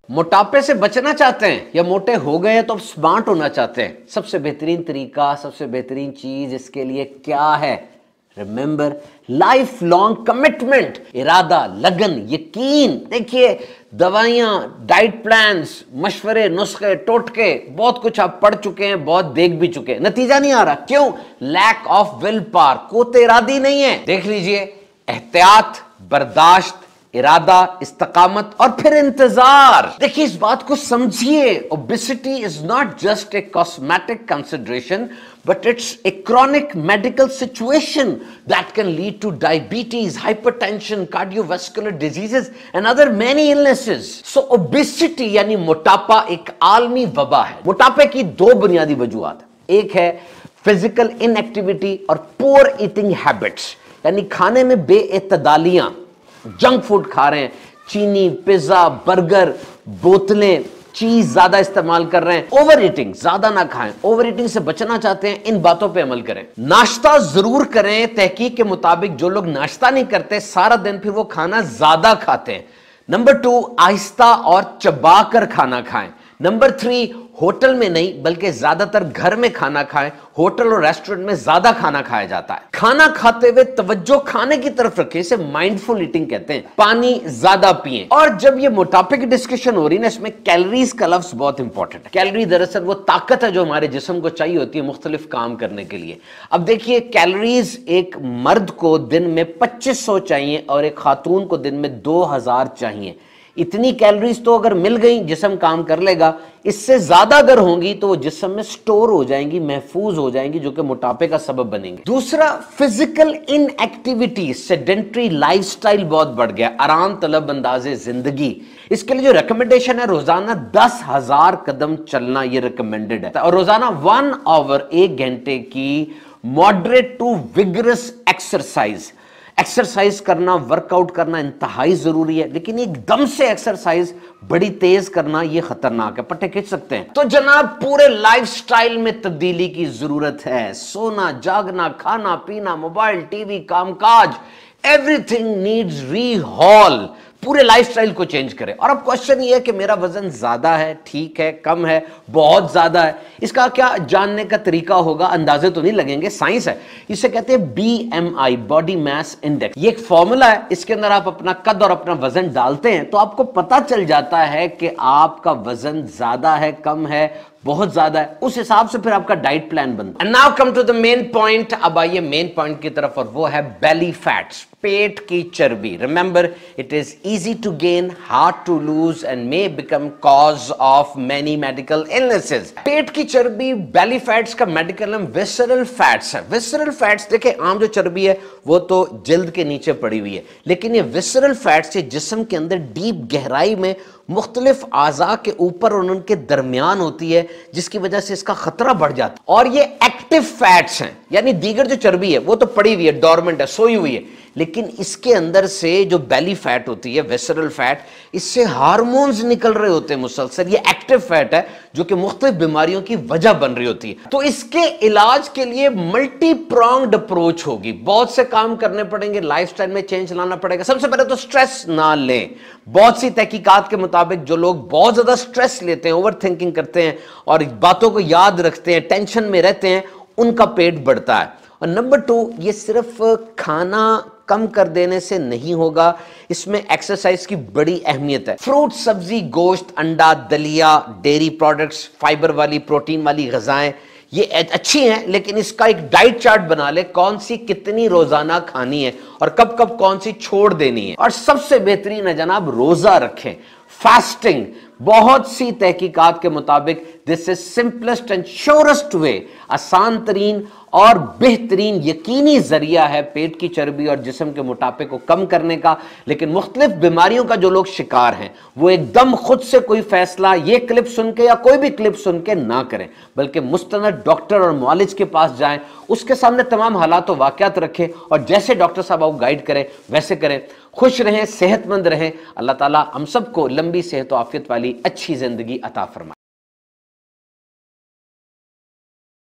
मोटापे से बचना चाहते हैं या मोटे हो गए हैं तो अब स्मार्ट होना चाहते हैं? सबसे बेहतरीन तरीका, सबसे बेहतरीन चीज इसके लिए क्या है? रिमेंबर, लाइफ लॉन्ग कमिटमेंट, इरादा, लगन, यकीन। देखिए, दवाइयां, डाइट प्लान्स, मशवरे, नुस्खे, टोटके, बहुत कुछ आप पढ़ चुके हैं, बहुत देख भी चुके हैं, नतीजा नहीं आ रहा। क्यों? लैक ऑफ विल पावर, कोते इरादी नहीं है। देख लीजिए, एहतियात, बर्दाश्त, इरादा, इस्तकामत और फिर इंतजार। देखिए, इस बात को समझिए, obesity is not just a cosmetic consideration but it's a chronic medical situation that can lead to diabetes, hypertension, cardiovascular diseases and other many illnesses. So obesity यानी मोटापा एक आलमी वबा है। मोटापे की दो बुनियादी वजूहात है। एक है फिजिकल इनएक्टिविटी और पुअर ईटिंग हैबिट्स, यानी खाने में बेइतदालियां, जंक फूड खा रहे हैं, चीनी, पिज्जा, बर्गर, बोतलें, चीज ज्यादा इस्तेमाल कर रहे हैं। ओवर ईटिंग, ज्यादा ना खाएं। ओवर ईटिंग से बचना चाहते हैं, इन बातों पे अमल करें। नाश्ता जरूर करें। तहकीक के मुताबिक जो लोग नाश्ता नहीं करते, सारा दिन फिर वो खाना ज्यादा खाते हैं। नंबर 2, आहिस्ता और चबा कर खाना खाएं। नंबर 3, होटल में नहीं बल्कि ज्यादातर घर में खाना खाएं। होटल और रेस्टोरेंट में ज्यादा खाना खाया जाता है। खाना खाते हुए तवज्जो खाने की तरफ रखें, इसे माइंडफुल ईटिंग कहते हैं। पानी ज्यादा पिएं। और जब ये मोटापे की डिस्कशन हो रही है ना, इसमें कैलोरीज का लफ्ज बहुत इंपॉर्टेंट है। कैलोरी दरअसल वो ताकत है जो हमारे जिस्म को चाहिए होती है मुख्तलिफ काम करने के लिए। अब देखिए, कैलोरीज एक मर्द को दिन में 2500 चाहिए और एक खातून को दिन में 2000 चाहिए। इतनी कैलोरीज तो अगर मिल गई, जिस्म काम कर लेगा। इससे ज्यादा अगर होंगी तो वो जिस्म में स्टोर हो जाएंगी, महफूज हो जाएंगी, जो कि मोटापे का सबब बनेंगे। दूसरा, फिजिकल इनएक्टिविटी, सेडेंटरी लाइफस्टाइल बहुत बढ़ गया, आराम तलब अंदाजे जिंदगी। इसके लिए जो रिकमेंडेशन है, रोजाना 10,000 कदम चलना, ये रिकमेंडेड है। और रोजाना 1 आवर, 1 घंटे की मॉडरेट टू विगरस एक्सरसाइज करना, वर्कआउट करना इंतहाई जरूरी है। लेकिन एकदम से एक्सरसाइज बड़ी तेज करना ये खतरनाक है, पट्टे खींच सकते हैं। तो जनाब, पूरे लाइफस्टाइल में तब्दीली की जरूरत है। सोना, जागना, खाना पीना, मोबाइल, टीवी, कामकाज, एवरीथिंग नीड्स रीहॉल। पूरे लाइफस्टाइल को चेंज करें। और अब क्वेश्चन ये है कि मेरा वजन ज्यादा है, ठीक है, कम है, बहुत ज्यादा है, इसका क्या जानने का तरीका होगा? अंदाजे तो नहीं लगेंगे, साइंस है। इसे कहते हैं BMI, बॉडी मास इंडेक्स। ये एक फॉर्मूला है, इसके अंदर आप अपना कद और अपना वजन डालते हैं तो आपको पता चल जाता है कि आपका वजन ज्यादा है, कम है, बहुत ज्यादा है। उस हिसाब से फिर आपका डाइट प्लान बनता है। And now come to the main point. अब आइए मेन पॉइंट की तरफ, और वो है बेली फैट्स, पेट की चर्बी। Remember, it is easy to gain, hard to lose and may become cause of many medical illnesses. पेट की चर्बी, बेली फैट्स का मेडिकल नाम विसरल फैट्स है। विसरल फैट्स, देखिए, आम जो चर्बी है वो तो जिल्द के नीचे पड़ी हुई है, लेकिन ये विसरल फैट्स ये जिस्म के अंदर डीप गहराई में मुख्तलिफ आज़ा के ऊपर और उनके दरमियान होती है, जिसकी वजह से इसका खतरा बढ़ जाता है। और ये एक्टिव फैट्स हैं, यानी दीगर जो चर्बी है वो तो पड़ी हुई है, डोरमेंट है, सोई हुई है, लेकिन इसके अंदर से जो बेली फैट होती है, विसरल फैट, इससे हार्मोन्स निकल रहे होते हैं मुसलसल। ये एक्टिव फैट है जो कि मुख्तलिफ बीमारियों की वजह बन रही होती है। तो इसके इलाज के लिए मल्टी प्रॉन्ग्ड अप्रोच होगी, बहुत से काम करने पड़ेंगे, लाइफस्टाइल में चेंज लाना पड़ेगा। सबसे पहले तो स्ट्रेस ना लें। बहुत सी तहकीकात के मुताबिक जो लोग बहुत ज्यादा स्ट्रेस लेते हैं, ओवर थिंकिंग करते हैं और बातों को याद रखते हैं, टेंशन में रहते हैं, उनका पेट बढ़ता है। और नंबर 2, ये सिर्फ खाना कम कर देने से नहीं होगा, इसमें एक्सरसाइज की बड़ी अहमियत है। फ्रूट, सब्जी, गोश्त, अंडा, दलिया, डेयरी प्रोडक्ट्स, फाइबर वाली, प्रोटीन वाली ग़िज़ाएं, ये अच्छी हैं, लेकिन इसका एक डाइट चार्ट बना ले, कौन सी कितनी रोजाना खानी है और कब कब कौन सी छोड़ देनी है। और सबसे बेहतरीन है जनाब, रोजा रखें, फास्टिंग। बहुत सी तहकीकात के मुताबिक this is simplest and surest way, आसान तरीन और बेहतरीन यकीनी जरिया है पेट की चर्बी और जिस्म के मोटापे को कम करने का। लेकिन मुख्तलिफ बीमारियों का जो लोग शिकार हैं, वो एकदम खुद से कोई फैसला ये क्लिप सुन के या कोई भी क्लिप सुन के ना करें, बल्कि मुस्तनद डॉक्टर और मुआलिज के पास जाएं, उसके सामने तमाम हालात और वाक़यात रखें और जैसे डॉक्टर साहब आपको गाइड करें वैसे करें। खुश रहें, सेहतमंद रहें। अल्लाह ताला हम सबको लंबी सेहत और आफियत वाली अच्छी जिंदगी अता फरमाए।